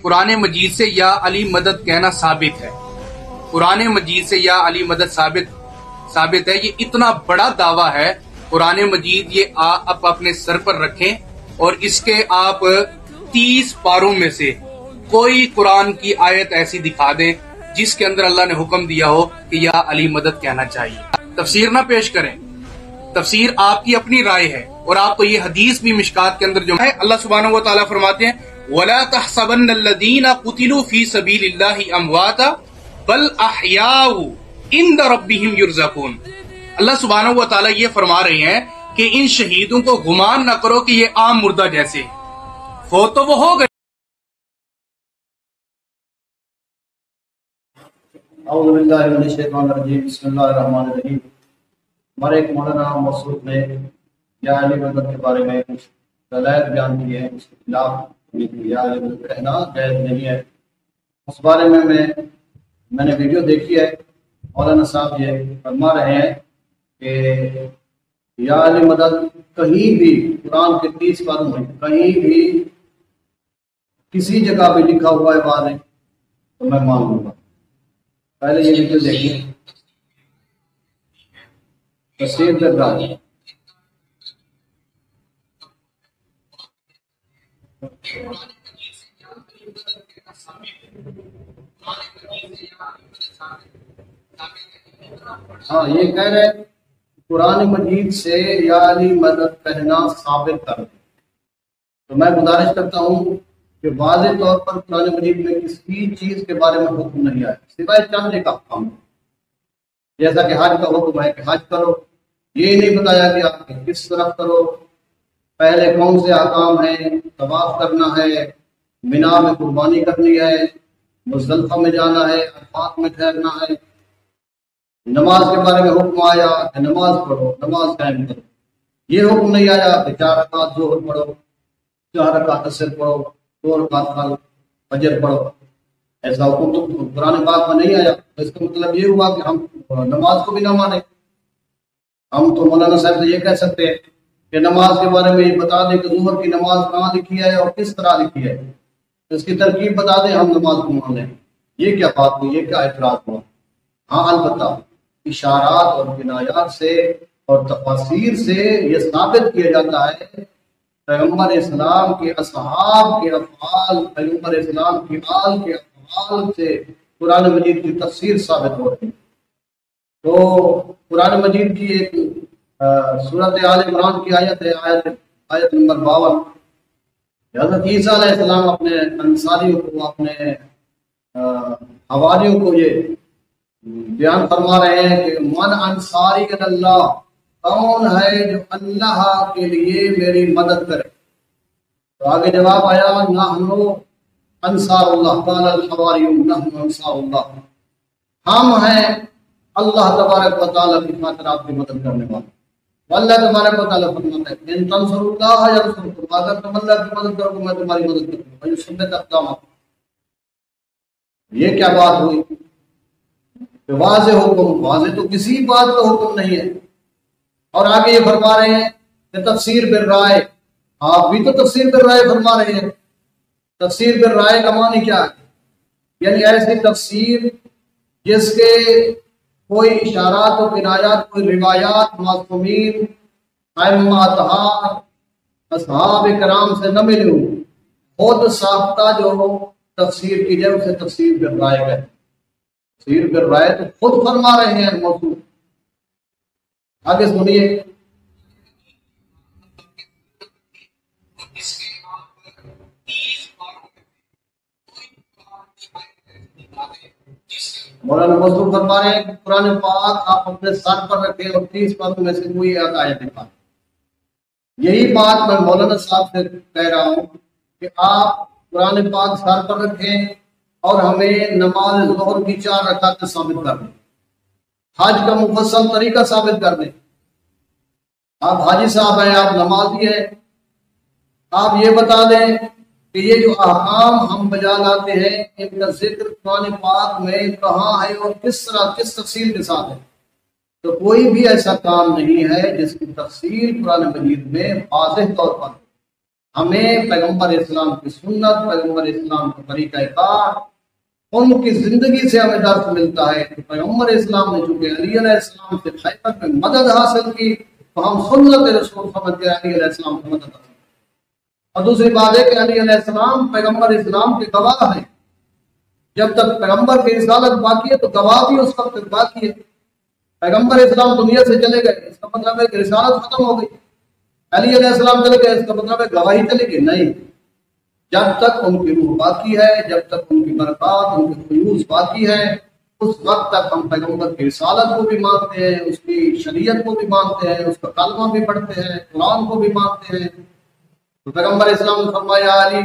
قرآن مجید سے یا علی مدد کہنا ثابت ہے، قرآن مجید سے یا علی مدد ثابت ہے۔ یہ اتنا بڑا دعویٰ ہے قرآن مجید، یہ آپ اپنے سر پر رکھیں اور اس کے آپ 30 پاروں میں سے کوئی قرآن کی آیت ایسی دکھا دیں جس کے اندر اللہ نے حکم دیا ہو کہ یا علی مدد کہنا چاہیے۔ تفسیر نہ پیش کریں، تفسیر آپ کی اپنی رائے ہے، اور آپ کو یہ حدیث بھی مشکات کے اندر جو ہے اللہ سبحانہ و تعالیٰ فرماتے ہیں وَلَا تَحْسَبَنَّ الَّذِينَ قُتِلُوا فِي سَبِيلِ اللَّهِ أَمْوَاتًا بَلْ أَحْيَاءٌ عِندَ رَبِّهِمْ يُرْزَقُونَ۔ اللہ سبحانہ و تعالیٰ یہ فرما رہے ہیں کہ ان شہیدوں کو گمان نہ کرو کہ یہ عام مردہ جیسے فوت تو وہ ہو گئے۔ اعوذ باللہ من الشیطان الرجیم، بسم اللہ الرحمن الرحیم۔ ہمارے ایک مولانا مسعود نے یا علی مدد کے بارے میں کچھ دلائل بیان کیے ہیں، اس کے خلاف یا علی مدد کہنا جائز نہیں ہے۔ اس بارے میں میں نے ویڈیو دیکھی ہے، مولانا صاحب یہ فرما رہے ہیں کہ یا علی مدد کہیں بھی قرآن کے 30 پاروں میں کہیں بھی کسی جگہ پہ لکھا ہوا ہے بات ہے تو میں مان لوں گا۔ پہلے یہ ویڈیو دیکھیے، تفسیر کر رہا ہے۔ ہاں، یہ کہہ رہے قرآن مجید سے یا علی مدد کہنا ثابت کر دیں، تو میں گزارش کرتا ہوں کہ واضح طور پر قرآن مجید میں کسی چیز کے بارے میں حکم نہیں آیا سوائے چند ایک احکام، جیسا کہ حج کا حکم ہے کہ حج کرو، یہ نہیں بتایا کہ آپ کس طرف کرو، پہلے کون سے احکام ہیں، طواف کرنا ہے، مینا میں قربانی کرنی ہے، مزدلفہ میں جانا ہے، عرفات میں ٹھہرنا ہے۔ نماز کے بارے میں حکم آیا کہ نماز پڑھو، نماز قائم کرو، یہ حکم نہیں آیا کہ 4 رکعت ظہر پڑھو، 4 رکعت عصر پڑھو، 2 رکعت فجر پڑھو، ایسا حکم تو قرآن پاک میں نہیں آیا۔ اس کا مطلب یہ ہوا کہ ہم نماز کو بھی نہ مانیں۔ ہم تو مولانا صاحب سے یہ کہہ سکتے ہیں کہ نماز کے بارے میں یہ بتا دیں کہ ظہر کی نماز کہاں لکھی ہے اور کس طرح لکھی ہے، اس کی ترکیب بتا دیں، ہم نماز کو مان لیں۔ یہ کیا بات ہوئی، یہ کیا اعتراض ہوا؟ ہاں، البتہ اشارات اور کنایات سے اور تفاسیر سے یہ ثابت کیا جاتا ہے پیغمبر اسلام کے اصحاب کے افعال، پیغمبر اسلام کی آل کے افعال سے قرآن مجید کی تفسیر ثابت ہو رہی ہے۔ تو قرآن مجید کی ایک سورۃ آل عمران کی آیت ہے، آیت نمبر 52، حضرت عیسیٰ علیہ السلام اپنے انصاریوں کو، اپنے حواریوں کو یہ بیان فرما رہے ہیں کہ من انصاری اللہ، کون ہے جو اللہ کے لیے میری مدد کرے؟ تو آگے جواب آیا نحن انصار اللہ، قال الحواریون نحن انصار اللہ، ہم ہیں اللہ تبارک و تعالیٰ کی خاطر آپ کی مدد کرنے والے۔ اللہ تبارک و تعالیٰ فرماتا ہے ان تنصروا اللہ ینصرکم، اگر تم اللہ کی مدد کرو میں تمہاری مدد کروں گا، ویثبت اقدامکم۔ یہ کیا بات ہوئی کہ واضح حکم، واضح تو کسی بات کا حکم نہیں ہے۔ اور آگے یہ فرما رہے ہیں کہ تفسیر بالرائے، آپ بھی تو تفسیر بالرائے فرما رہے ہیں۔ تفسیر بالرائے کا معنی کیا ہے؟ یعنی ایسی تفسیر جس کے کوئی اشارات و کنایات، کوئی روایات معصومین ائمہ اطہار اصحاب کرام سے نہ ملی ہوں، خود ساختہ جو تفسیر کی جائے اسے تفسیر بالرائے کہتے ہیں۔ تفسیر بالرائے تو خود فرما رہے ہیں موضوع۔ آگے سنیے، مولانا مصطفیٰ فرما رہے ہیں کہ قرآن پاک آپ اپنے سر پر رکھیں اور 30 پاروں میں سے کوئی ایک آیت نکالیں۔ یہی بات میں مولانا صاحب سے کہہ رہا ہوں کہ آپ قرآن پاک سر پر رکھیں اور ہمیں نماز ظہر کی 4 رکعتیں ثابت کر دیں، حج کا مفصل طریقہ ثابت کر دیں۔ آپ حاجی صاحب ہیں، آپ نمازی ہیں، آپ یہ بتا دیں کہ یہ جو احکام ہم بجا لاتے ہیں ان کا ذکر قرآن پاک میں کہاں ہے اور کس طرح، کس تفصیل کے ساتھ ہے۔ تو کوئی بھی ایسا کام نہیں ہے جس کی تفصیل قرآن مجید میں واضح طور پر ہمیں پیغمبر اسلام کی سنت، پیغمبر اسلام کا طریقہ کار، ان کی زندگی سے ہمیں درس ملتا ہے کہ پیغمبر اسلام نے چونکہ علی علیہ السلام سے خیبر میں مدد حاصل کی تو ہم سنت رسول سمجھ کے علی علیہ السلام کی مدد حاصل کی۔ اور دوسری بات ہے کہ علی علیہ السلام پیغمبر اسلام کے گواہ ہیں، جب تک پیغمبر کی رسالت باقی ہے تو گواہ بھی اس وقت تک باقی ہے۔ پیغمبر اسلام دنیا سے چلے گئے، اس کا مطلب ہے کہ رسالت ختم ہو گئی۔ علی علیہ السلام چلے گئے، اس کا مطلب ہے گواہی چلے گی نہیں۔ جب تک ان کی روح باقی ہے، جب تک ان کی برکات، ان کے فیوز باقی ہے، اس وقت تک ہم پیغمبر کی رسالت کو بھی مانتے ہیں، اس کی شریعت کو بھی مانتے ہیں، اس کا کلمہ بھی پڑھتے ہیں، قرآن کو بھی مانتے ہیں۔ تو پیغمبر اسلام نے فرمایا علی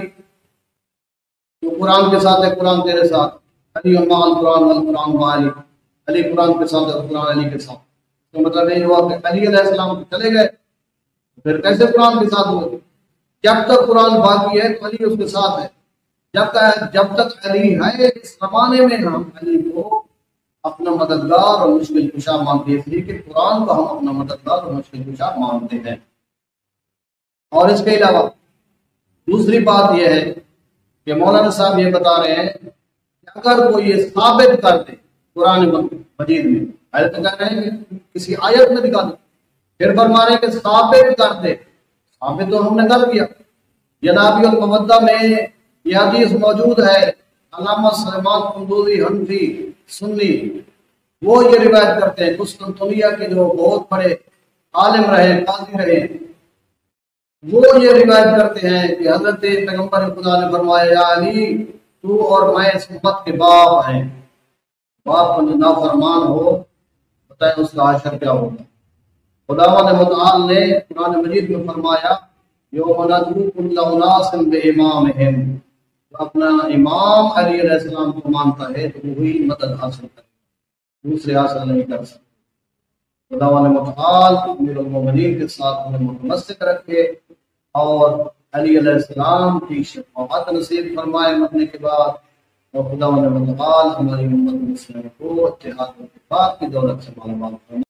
تو قرآن کے ساتھ ہے، قرآن تیرے ساتھ، علی مع القرآن والقرآن مع علی، علی قرآن کے ساتھ ہے، قرآن علی کے ساتھ۔ اس کا مطلب یہ ہوا کہ علی علیہ السلام تو چلے گئے، پھر کیسے قرآن کے ساتھ ہوئے؟ جب تک قرآن باقی ہے تو علی اس کے ساتھ ہے۔ جب تک علی ہے اس زمانے میں ہم علی کو اپنا مددگار اور مشکل کشا مانتے ہیں، اس لیے کہ قرآن کو ہم اپنا مددگار اور مشکل کشا مانتے ہیں۔ اور اس کے علاوہ دوسری بات یہ ہے کہ مولانا صاحب یہ بتا رہے ہیں کہ اگر کوئی یہ ثابت کر دے قرآن مجید میں، آیت کہہ رہے ہیں کہ کسی آیت میں دکھا دے، پھر فرما رہے ہیں کہ ثابت کر دے، ثابت تو ہم نے کر دیا۔ جنابی المودہ میں یہ حدیث موجود ہے، علامہ سلیمان قندوزی حنفی سنی وہ یہ روایت کرتے ہیں، قسطنطنیہ کے جو بہت بڑے عالم رہے، قاضی رہے، وہ یہ روایت کرتے ہیں کہ حضرت پیغمبر خدا نے فرمایا یا علی تو اور میں اس امت کے باپ ہیں، باپ کا نافرمان ہو بتائیں اس کا حشر کیا ہوگا۔ خداوند متعال نے قرآن مجید میں فرمایا یوم ندعو کل اناس بامامہم، اپنا امام علی علیہ السلام کو مانتا ہے تو وہی مدد حاصل کرے، دوسرے حاصل نہیں کر سکتے۔ خداوند متعال امیر المومنین کے ساتھ ہمیں متمسک رکھے اور علی علیہ السلام کی شفاعت نصیب فرمائے مرنے کے بعد، اور خداوند متعال ہماری امت مسلم کو اتحاد و اتفاق کی دولت سے مالا مال فرمائے۔